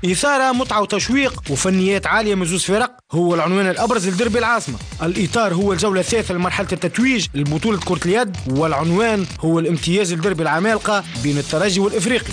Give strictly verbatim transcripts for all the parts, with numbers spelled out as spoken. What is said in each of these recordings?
إثارة، متعة وتشويق وفنيات عالية من زوز فرق هو العنوان الأبرز لدربي العاصمة. الإطار هو الجولة الثالثة لمرحلة التتويج لبطولة كرة اليد، والعنوان هو الامتياز لدربي العمالقة بين الترجي والإفريقي.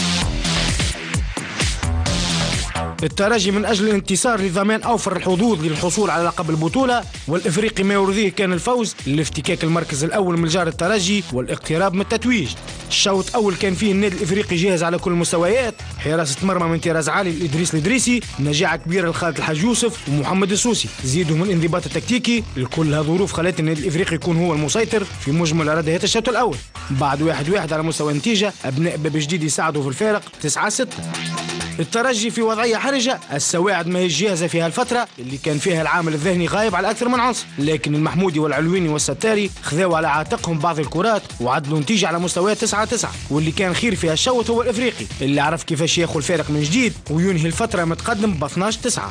الترجي من أجل الانتصار لضمان أوفر الحظوظ للحصول على لقب البطولة، والإفريقي ما يرضيه كان الفوز لافتكاك المركز الأول من جار الترجي والاقتراب من التتويج. الشوط الأول كان فيه النادي الإفريقي جاهز على كل المستويات، حراسة مرمى من طراز عالي لإدريس الإدريسي، نجاعة كبيرة لخالد الحاج يوسف ومحمد السوسي، زيدوا من الانضباط التكتيكي. الكل هالظروف خلت النادي الإفريقي يكون هو المسيطر في مجمل ردهات الشوط الأول. بعد واحد واحد على مستوى النتيجة، أبناء باب جديد يساعدوا في الفارق تسعة ستة. الترجي في وضعية حرجة، السواعد ما هي جاهزة في هالفترة اللي كان فيها العامل الذهني غايب على أكثر من عنصر، لكن المحمودي والعلويني والستاري خذاوا على عاتقهم بعض الكرات وعدلوا نتيجة على مستوى تسعة تسعة. واللي كان خير في هالشوط هو الإفريقي اللي عرف كيفاش ياخذ الفارق من جديد وينهي الفترة متقدم ب اثناش تسعة.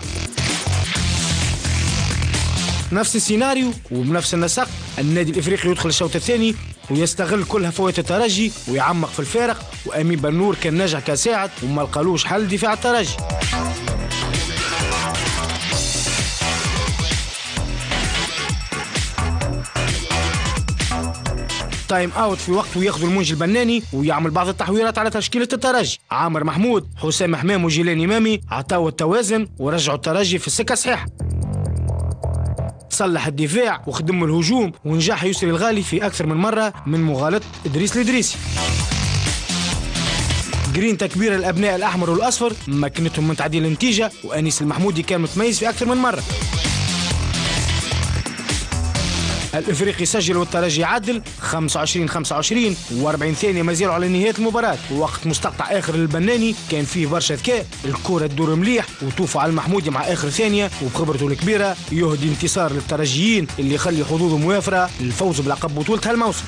نفس السيناريو وبنفس النسق، النادي الإفريقي يدخل الشوط الثاني ويستغل كل هفوات الترجي ويعمق في الفارق، وأمين بنور كان ناجح كساعد وما لقالوش حل دفاع الترجي. تايم اوت في وقت وياخذ المنجي البناني ويعمل بعض التحويرات على تشكيلة الترجي. عامر محمود، حسام حمام وجيلاني امامي عطاو التوازن ورجعوا الترجي في السكة صحيحة. صلح الدفاع وخدم الهجوم ونجاح يسري الغالي في أكثر من مرة من مغالطة إدريس الإدريسي. جرينتا كبيرة الأبناء الأحمر والأصفر مكنتهم من تعديل النتيجة، وأنيس المحمودي كان متميز في أكثر من مرة. الإفريقي سجل والترجي عدل خمسة وعشرين خمسة وعشرين وأربعين ثانية ما زالوا على نهاية المباراة، ووقت مستقطع آخر للبناني كان فيه برشا ذكاء، الكرة تدور مليح وتوفى على المحمودي مع آخر ثانية، وبخبرته الكبيرة يهدي انتصار للترجيين اللي يخلي حظوظهم موافرة للفوز بلقب بطولة هالموسم.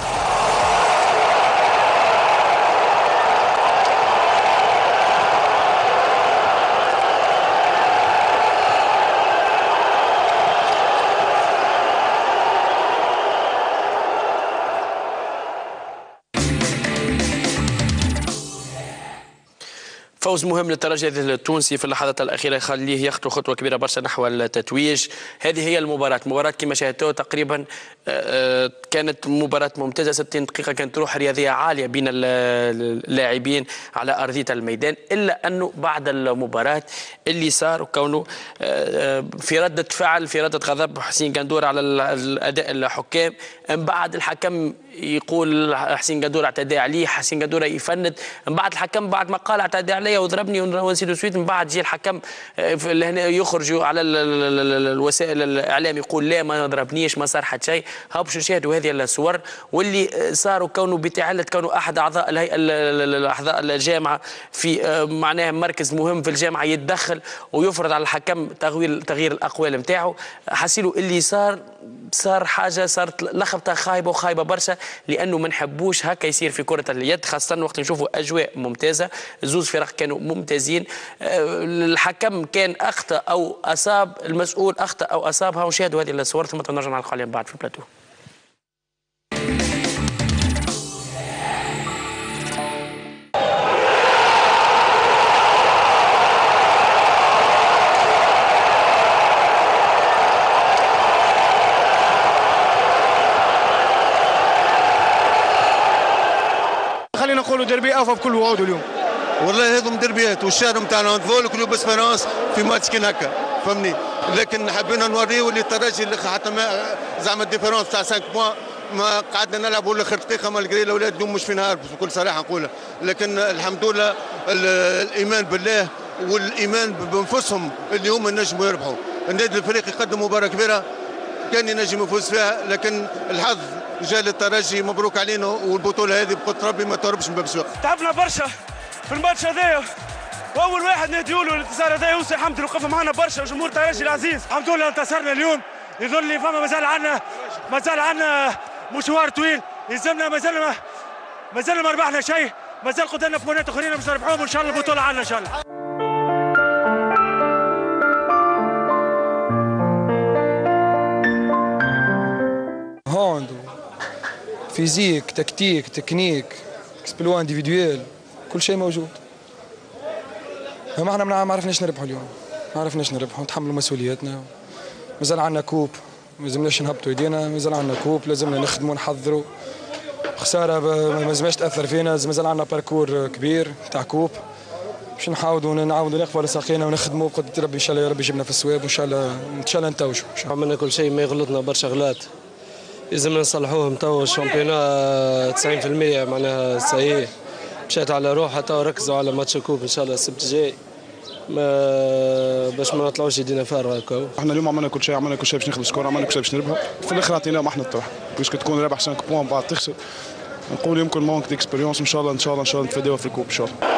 فوز مهم للترجي التونسي في اللحظات الأخيرة يخليه يخطو خطوة كبيرة برشا نحو التتويج. هذه هي المباراة، مباراة كما شاهدتوا تقريبا كانت مباراة ممتازة، ستين دقيقة كانت روح رياضية عالية بين اللاعبين على أرضية الميدان، إلا أنه بعد المباراة اللي صار وكونه في ردة فعل في ردة غضب حسين قندور على الأداء الحكام، من بعد الحكم يقول حسين قندور اعتدى عليه، حسين قندور يفند، من بعد الحكم بعد ما قال اعتدى علي وضربني ونسيت سويت، من بعد يجي الحكم لهنا يخرجوا على الوسائل الاعلام يقول لا ما ضربنيش ما صار حتى شيء. ها باش نشاهدوا هذه الصور واللي صاروا كونه بتعلة كونه احد اعضاء الهيئه اعضاء الجامعه في معناها مركز مهم في الجامعه يتدخل ويفرض على الحكم تغيير تغيير الاقوال نتاعو. حسيلوا اللي صار صار حاجه صارت لخبطه خايبه وخايبه برشا، لانه ما نحبوش هكا يصير في كره اليد، خاصه وقت نشوفوا اجواء ممتازه، زوز فرق كانوا ممتازين، الحكم كان اخطا او اصاب، المسؤول اخطا او اصابها، ونشاهدوا هذه الصور ثم نرجع نعلقوا عليهم بعد في البلاتو. خلينا نقولوا ديربي اوفى بكل وعوده اليوم. والله هذم دربيات والشهر نتاعنا نتفول كلوب اسبيرونس في ماتش كي هكا فهمني، لكن حبينا نوريو اللي الترجي اللي حتى ما زعما الديفيرونس تاع خمسة بوان ما قعدنا نلعبوا لاخر دقيقه مالغري الاولاد اليوم مش في نهار بكل صراحه نقولها، لكن الحمد لله الايمان بالله والايمان بانفسهم اللي هم ينجموا يربحوا. النادي الافريقي قدم مباراه كبيره كان ينجم يفوز فيها، لكن الحظ جاء للترجي، مبروك علينا، والبطوله هذه بقدر ربي ما تهربش من باب السوق. تعبنا برشا في الماتش هذايا، واول واحد نديو له الانتصار هذايا يوسف حمدي، وقف معنا برشا جمهور الترجي العزيز. الحمد لله انتصرنا اليوم، يظل لي فما مازال عندنا مازال عندنا مشوار طويل، يلزمنا مازال ما مازال ما ربحنا شيء، مازال قدامنا بوينات اخرين باش نربحوهم، وان شاء الله البطوله عندنا ان شاء الله. هاند فيزيك تكتيك تكنيك اكسبلوا انديفيدويل كل شيء موجود. ما احنا ما عرفناش نربحوا اليوم، ما عرفناش نربحوا، نتحملوا مسؤولياتنا. مازال عندنا كوب، ما لازمناش نهبطوا يدينا، مازال عندنا كوب لازمنا نخدموا نحضروا. خساره ما لازمهاش تاثر فينا، مازال عندنا باركور كبير تاع كوب باش نحاولوا نعاودوا نقفوا على ساقينا ونخدموا بقدرة ربي ان شاء الله. يا ربي يجيبنا في الصواب وان شاء الله ان شاء الله نتوجوا. عملنا كل شيء، ما يغلطنا برشا غلات لازم نصلحوهم. تو الشامبيونا تسعين بالمئة معناها سيء، مشات على روحها. تو ركزوا على ماتش الكوب ان شاء الله السبت الجاي ما باش ما نطلعوش يدينا فارغه هكا. احنا اليوم عملنا كل شيء، عملنا كل شيء باش ناخذ سكور، عملنا كل شيء باش نربحوا. في الاخر عطيناهم احنا الطرح باش تكون رابح خمسة بوان بعد تخسر. نقول يمكن مونك ديكسبيريونس ان شاء الله ان شاء الله ان شاء الله نتفاداوها في الكوب ان شاء الله.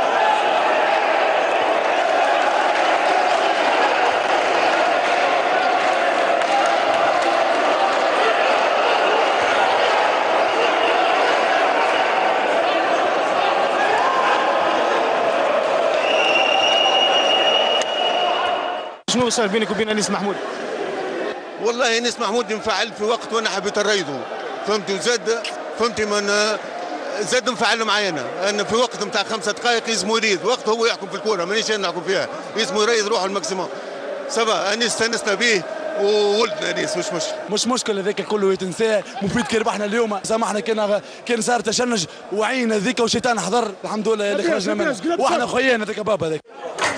شنو صار بينك وبين انيس محمود؟ والله انيس محمود انفعل في وقت وانا حبيت نريضه، فهمتي؟ وزاد فهمتي من زاد انفعل معايا انا، ان في وقت نتاع خمسة دقائق يلزمو يريض، وقت هو يحكم في الكوره مانيش انا نحكم فيها، يلزمو يريض روحه الماكسيموم. سبا انيس استانسنا به وولدنا انيس مش مشكل. مش مشكل هذاك كله يتنساه، مفيد كي ربحنا اليوم، سامحنا كان كان صار تشنج وعين هذيك وشيطان حضر، الحمد لله اللي خرجنا منه، واحنا خويانا هذاك بابا هذاك.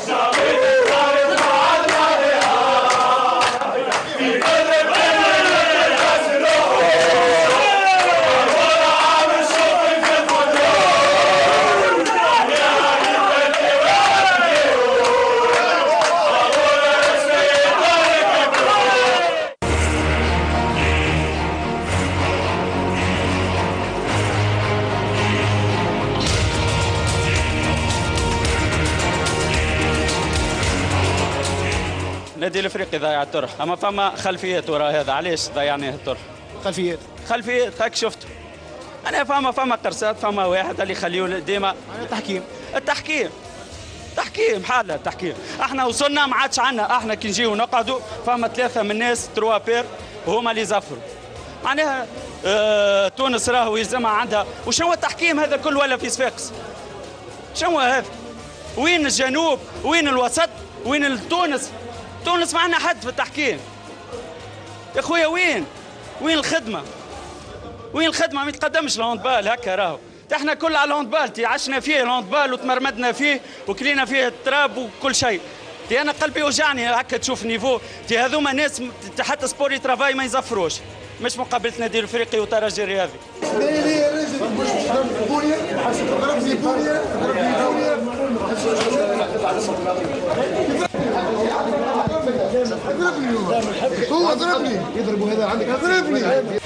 النادي الافريقي ضيع الطرح، اما فما خلفيات وراء هذا. علاش ضيعناه الطرح؟ خلفيات خلفيات هاك شفتوا. انا فما فما قرصات، فما واحد اللي يخليوه ديما التحكيم التحكيم تحكيم حاله التحكيم. احنا وصلنا ما عادش عندنا، احنا كي نجيو نقعدوا فما ثلاثه من الناس تروا بير هما اللي يزفروا. معناها اه تونس راهو يلزمها عندها. وشنو التحكيم هذا كل ولا في صفاقس؟ شنو هذا؟ وين الجنوب؟ وين الوسط؟ وين تونس؟ تونس ما عندنا حد في التحكيم يا خويا. وين وين الخدمه؟ وين الخدمه؟ ما يتقدمش الهاندبال هكا راهو. احنا كل على الهاندبال تي عشنا فيه الهاندبال وتمرمدنا فيه وكلينا فيه التراب وكل شيء. تي انا قلبي وجعني هكا تشوف نيفو تي هذوما ناس حتى سبوري ترافاي ما يزفروش، مش مقابله نادي الافريقي وترجي الرياضي. هو ضربني يضربوا هذا عندك ضربني.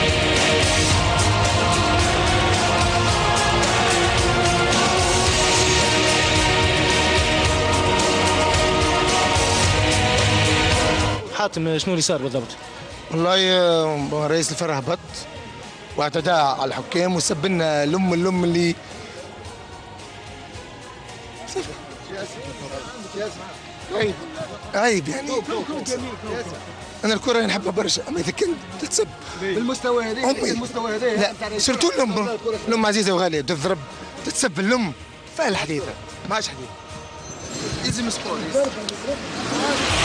حاتم شنو اللي صار بالضبط؟ والله رئيس الفرع هبط واعتدى على الحكام وسب لنا لم اللم اللي عيب عيب يعني. انا الكره نحبها برشا، اما اذا كنت تتسب بالمستوى هذا المستوى هذا لا سيرتو الام الام عزيزه وغاليه تضرب تتسب الام فيها الحديثه ماش حديث. لازم سبور